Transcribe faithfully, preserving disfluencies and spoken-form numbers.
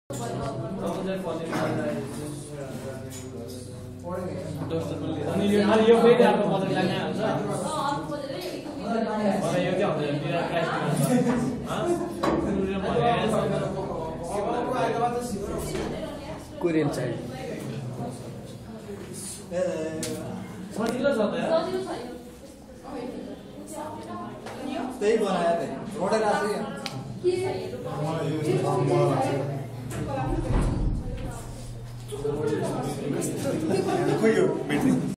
अनि यो अनि यो फेरि अर्को बजेट लाग्ने हुन्छ मलाई यो के हुन्छ मेरा क्यास कोरियन चाहिए सजिलो छ त त्यही बनाया त रोडे राख्छ खोइ यो